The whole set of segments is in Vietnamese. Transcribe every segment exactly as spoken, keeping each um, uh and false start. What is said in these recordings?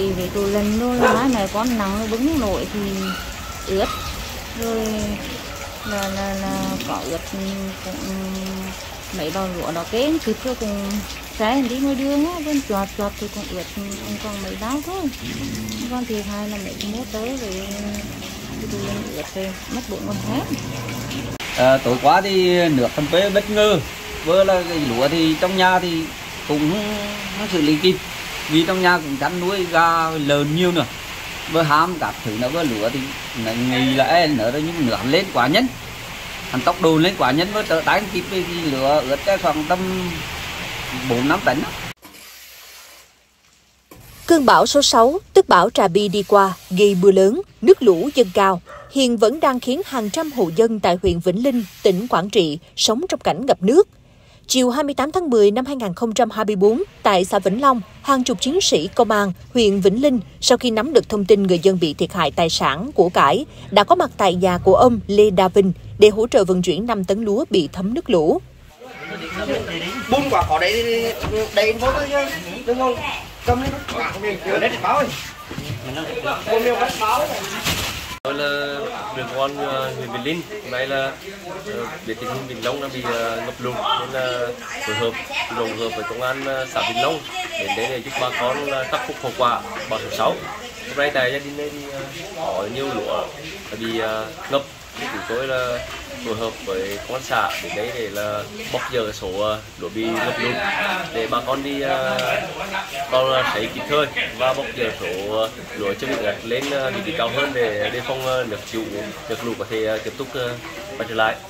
bị với tủ lạnh rồi là hai mẹ con nắng bứng nổi thì ướt rồi là là là có ướt cũng mấy bao lúa đó kén kịp rồi cũng trái đi ngoài đường á bên chọt chọt thì cũng ướt cũng còn mấy bao thôi, còn thiệt hại là mấy mốt tới rồi cái tủ lạnh ướt rồi mất bốn con thép. À, tối qua thì nước phân phối bất ngờ, vừa là cái lúa thì trong nhà thì cũng không xử lý kịp, vì trong nhà cũng chăn nuôi gà lợn nhiều nữa, vừa ham các thứ nó vừa lúa thì nghĩ là em nữa nhưng nước lên quá nhanh, hắn tốc độ lên quá nhanh với trở tái kịp thì lúa ướt khoảng tầm bốn năm tấn. Cơn bão số sáu, tức bão Trà Bi đi qua, gây mưa lớn, nước lũ dâng cao, hiện vẫn đang khiến hàng trăm hộ dân tại huyện Vĩnh Linh, tỉnh Quảng Trị sống trong cảnh ngập nước. Chiều hai mươi tám tháng mười năm hai nghìn không trăm hai mươi tư, tại xã Vĩnh Long, hàng chục chiến sĩ công an huyện Vĩnh Linh sau khi nắm được thông tin người dân bị thiệt hại tài sản, của cải, đã có mặt tại nhà của ông Lê Đa Vinh để hỗ trợ vận chuyển năm tấn lúa bị thấm nước lũ. Bún quả có đây đây thôi chứ, đừng không cầm lên. Ở đây thì báo. Con miêu bắt báo. Tôi là trưởng công an huyện Vĩnh Linh, hôm nay là biết tình hình Vĩnh Long đã bị ngập lụt nên là phối hợp đồng hợp với công an xã Vĩnh Long đến đây để giúp bà con khắc phục hậu quả bão số sáu. Hôm nay tại gia đình đây thì có nhiều lúa bị ngập, chúng tôi là phối hợp với công an xã đến đây để là bóc dỡ số lúa bị ngập lụt để bà con đi còn thấy kịp thời và bóc dỡ số lúa chưa bị ngập lên vị trí cao hơn để đề phòng nước chịu nước lụt có thể tiếp tục quay trở lại.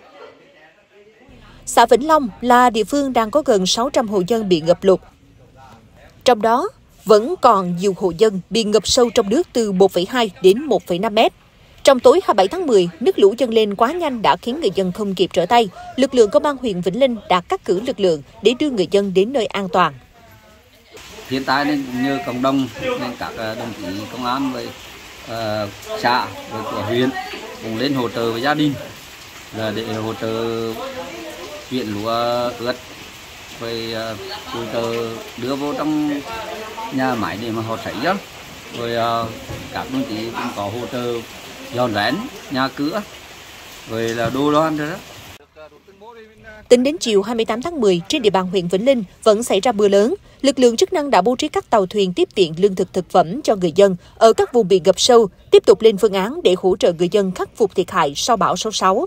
Xã Vĩnh Long là địa phương đang có gần sáu trăm hộ dân bị ngập lụt. Trong đó vẫn còn nhiều hộ dân bị ngập sâu trong nước từ một phẩy hai đến một phẩy năm mét. Trong tối hai mươi bảy tháng mười, nước lũ dâng lên quá nhanh đã khiến người dân không kịp trở tay. Lực lượng công an huyện Vĩnh Linh đã cắt cử lực lượng để đưa người dân đến nơi an toàn. Hiện tại nên nhờ cộng đồng nên các đồng chí công an với uh, xã với của huyện cùng lên hỗ trợ với gia đình là để hỗ trợ chuyển lúa ướt với uh, hỗ trợ đưa vô trong nhà máy để mà họ sấy đó. Rồi uh, các đồng chí cũng có hỗ trợ dọn rén nhà cửa rồi là đồ loan rồi đó. Tính đến chiều hai mươi tám tháng mười, trên địa bàn huyện Vĩnh Linh vẫn xảy ra mưa lớn. Lực lượng chức năng đã bố trí các tàu thuyền tiếp tiện lương thực thực phẩm cho người dân ở các vùng bị ngập sâu, tiếp tục lên phương án để hỗ trợ người dân khắc phục thiệt hại sau bão số sáu.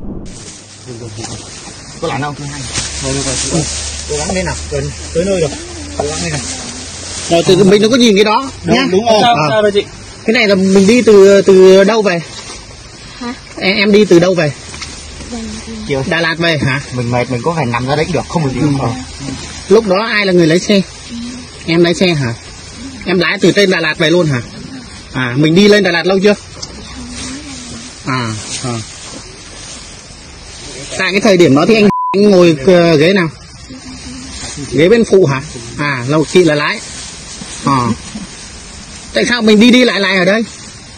Có làm không? Rồi rồi rồi. Cố gắng lên nào, gần tới nơi rồi. Cố gắng lên nào. Rồi từ mình nó có nhìn cái đó nhá. Đúng rồi. Sao, sao rồi chị? Cái này là mình đi từ từ đâu về? Hả? Em, em đi từ đâu về? Chiều. Đà Lạt về hả? Mình mệt mình có phải nằm ra đấy được không được gì không? Lúc đó ai là người lái xe? Em lái xe hả? Em lái từ trên Đà Lạt về luôn hả? À, mình đi lên Đà Lạt lâu chưa? À, à. Tại cái thời điểm đó thì anh, anh ngồi ghế nào? Ghế bên phụ hả? À, lâu chị là lái. À. Tại sao mình đi đi lại lại ở đây?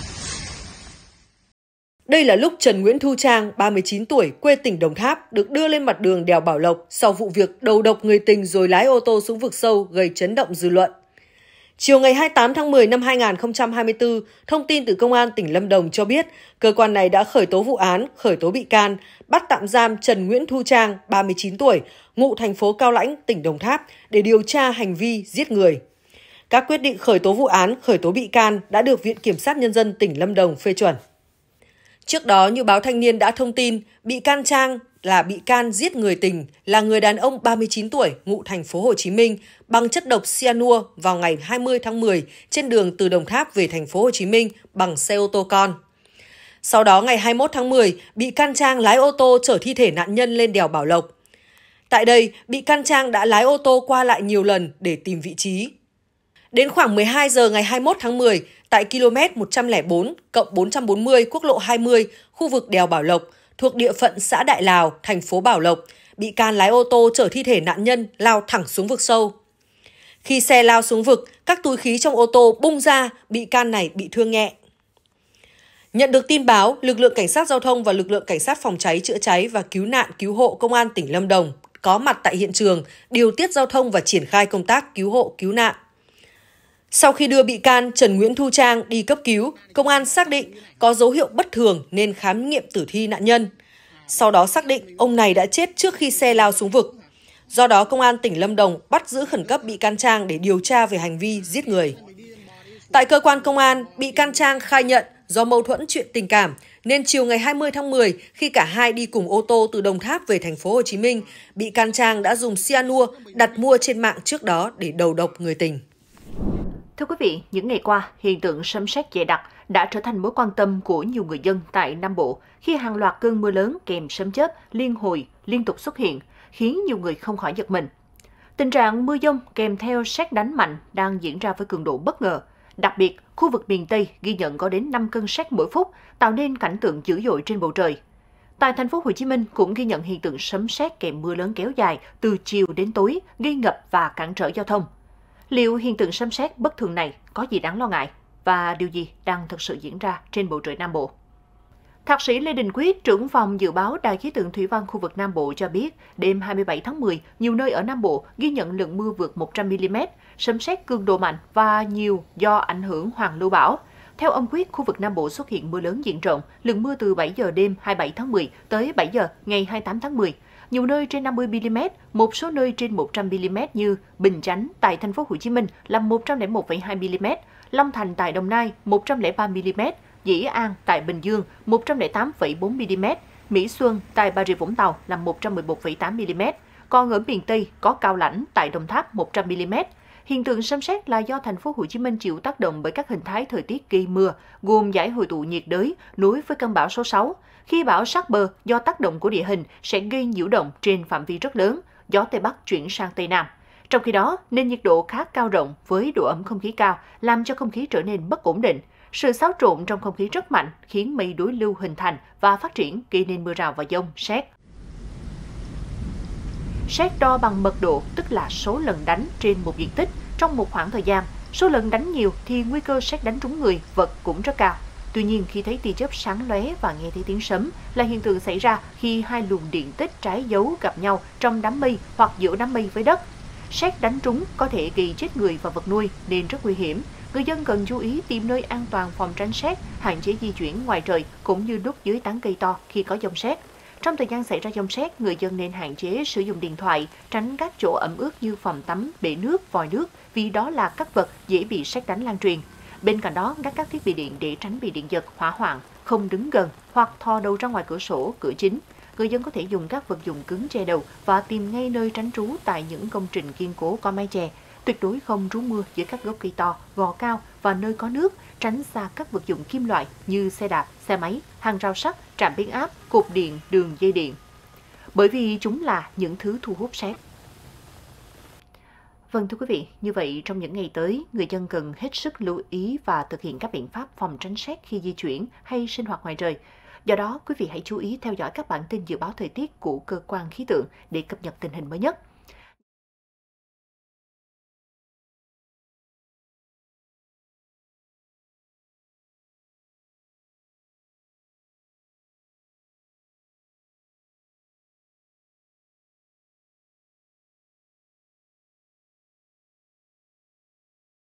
Đây là lúc Trần Nguyễn Thu Trang, ba mươi chín tuổi, quê tỉnh Đồng Tháp, được đưa lên mặt đường đèo Bảo Lộc sau vụ việc đầu độc người tình rồi lái ô tô xuống vực sâu gây chấn động dư luận. Chiều ngày hai mươi tám tháng mười năm hai nghìn không trăm hai mươi tư, thông tin từ Công an tỉnh Lâm Đồng cho biết, cơ quan này đã khởi tố vụ án, khởi tố bị can, bắt tạm giam Trần Nguyễn Thu Trang, ba mươi chín tuổi, ngụ thành phố Cao Lãnh, tỉnh Đồng Tháp, để điều tra hành vi giết người. Các quyết định khởi tố vụ án, khởi tố bị can đã được Viện Kiểm sát Nhân dân tỉnh Lâm Đồng phê chuẩn. Trước đó, như báo Thanh niên đã thông tin, bị can Trang là bị can giết người tình, là người đàn ông ba mươi chín tuổi, ngụ thành phố Hồ Chí Minh, bằng chất độc cyanua vào ngày hai mươi tháng mười trên đường từ Đồng Tháp về thành phố Hồ Chí Minh bằng xe ô tô con. Sau đó, ngày hai mươi mốt tháng mười, bị can Trang lái ô tô chở thi thể nạn nhân lên đèo Bảo Lộc. Tại đây, bị can Trang đã lái ô tô qua lại nhiều lần để tìm vị trí. Đến khoảng mười hai giờ ngày hai mươi mốt tháng mười, tại km một trăm lẻ bốn cộng bốn trăm bốn mươi quốc lộ hai mươi, khu vực đèo Bảo Lộc, thuộc địa phận xã Đại Lào, thành phố Bảo Lộc, bị can lái ô tô chở thi thể nạn nhân lao thẳng xuống vực sâu. Khi xe lao xuống vực, các túi khí trong ô tô bung ra, bị can này bị thương nhẹ. Nhận được tin báo, lực lượng cảnh sát giao thông và lực lượng cảnh sát phòng cháy chữa cháy và cứu nạn cứu hộ Công an tỉnh Lâm Đồng có mặt tại hiện trường, điều tiết giao thông và triển khai công tác cứu hộ cứu nạn. Sau khi đưa bị can Trần Nguyễn Thu Trang đi cấp cứu, công an xác định có dấu hiệu bất thường nên khám nghiệm tử thi nạn nhân. Sau đó xác định ông này đã chết trước khi xe lao xuống vực. Do đó, Công an tỉnh Lâm Đồng bắt giữ khẩn cấp bị can Trang để điều tra về hành vi giết người. Tại cơ quan công an, bị can Trang khai nhận do mâu thuẫn chuyện tình cảm nên chiều ngày hai mươi tháng mười, khi cả hai đi cùng ô tô từ Đồng Tháp về thành phố Hồ Chí Minh, bị can Trang đã dùng cyanua đặt mua trên mạng trước đó để đầu độc người tình. Thưa quý vị, những ngày qua, hiện tượng sấm sét dày đặc đã trở thành mối quan tâm của nhiều người dân tại Nam Bộ khi hàng loạt cơn mưa lớn kèm sấm chớp liên hồi liên tục xuất hiện, khiến nhiều người không khỏi giật mình. Tình trạng mưa dông kèm theo sét đánh mạnh đang diễn ra với cường độ bất ngờ. Đặc biệt, khu vực miền Tây ghi nhận có đến năm cơn sét mỗi phút, tạo nên cảnh tượng dữ dội trên bầu trời. Tại thành phố Hồ Chí Minh cũng ghi nhận hiện tượng sấm sét kèm mưa lớn kéo dài từ chiều đến tối, gây ngập và cản trở giao thông. Liệu hiện tượng sấm sét bất thường này có gì đáng lo ngại và điều gì đang thực sự diễn ra trên bầu trời Nam Bộ? Thạc sĩ Lê Đình Quyết, trưởng phòng dự báo Đài khí tượng thủy văn khu vực Nam Bộ cho biết, đêm hai mươi bảy tháng mười, nhiều nơi ở Nam Bộ ghi nhận lượng mưa vượt một trăm mi-li-mét, sấm sét cường độ mạnh và nhiều do ảnh hưởng hoàn lưu bão. Theo ông Quyết, khu vực Nam Bộ xuất hiện mưa lớn diện rộng, lượng mưa từ bảy giờ đêm hai mươi bảy tháng mười tới bảy giờ ngày hai mươi tám tháng mười. Nhiều nơi trên năm mươi mi-li-mét, một số nơi trên một trăm mi-li-mét như Bình Chánh tại thành phố Hồ Chí Minh là một trăm lẻ một phẩy hai mi-li-mét, Long Thành tại Đồng Nai một trăm lẻ ba mi-li-mét, Dĩ An tại Bình Dương một trăm lẻ tám phẩy bốn mi-li-mét, Mỹ Xuân tại Bà Rịa Vũng Tàu là một trăm mười một phẩy tám mi-li-mét. Còn ở miền Tây có Cao Lãnh tại Đồng Tháp một trăm mi-li-mét. Hiện tượng sấm sét là do thành phố Hồ Chí Minh chịu tác động bởi các hình thái thời tiết gây mưa, gồm giải hội tụ nhiệt đới nối với cơn bão số sáu. Khi bão sát bờ do tác động của địa hình sẽ gây nhiễu động trên phạm vi rất lớn, gió Tây Bắc chuyển sang Tây Nam. Trong khi đó, nền nhiệt độ khá cao rộng với độ ẩm không khí cao làm cho không khí trở nên bất ổn định. Sự xáo trộn trong không khí rất mạnh khiến mây đối lưu hình thành và phát triển gây nên mưa rào và dông, sét. Sét đo bằng mật độ, tức là số lần đánh trên một diện tích trong một khoảng thời gian. Số lần đánh nhiều thì nguy cơ sét đánh trúng người, vật cũng rất cao. Tuy nhiên, khi thấy tia chớp sáng lóe và nghe thấy tiếng sấm là hiện tượng xảy ra khi hai luồng điện tích trái dấu gặp nhau trong đám mây hoặc giữa đám mây với đất. Sét đánh trúng có thể gây chết người và vật nuôi nên rất nguy hiểm. Người dân cần chú ý tìm nơi an toàn phòng tránh sét, hạn chế di chuyển ngoài trời cũng như núp dưới tán cây to khi có dông sét. Trong thời gian xảy ra dông sét, người dân nên hạn chế sử dụng điện thoại, tránh các chỗ ẩm ướt như phòng tắm, bể nước, vòi nước vì đó là các vật dễ bị sét đánh lan truyền. Bên cạnh đó, ngắt các thiết bị điện để tránh bị điện giật, hỏa hoạn, không đứng gần hoặc thò đầu ra ngoài cửa sổ, cửa chính. Người dân có thể dùng các vật dụng cứng che đầu và tìm ngay nơi tránh trú tại những công trình kiên cố có mái chè. Tuyệt đối không trú mưa dưới các gốc cây to, gò cao và nơi có nước, tránh xa các vật dụng kim loại như xe đạp, xe máy, hàng rào sắt, trạm biến áp, cột điện, đường dây điện. Bởi vì chúng là những thứ thu hút sét. Vâng thưa quý vị, như vậy trong những ngày tới, người dân cần hết sức lưu ý và thực hiện các biện pháp phòng tránh sét khi di chuyển hay sinh hoạt ngoài trời. Do đó, quý vị hãy chú ý theo dõi các bản tin dự báo thời tiết của cơ quan khí tượng để cập nhật tình hình mới nhất.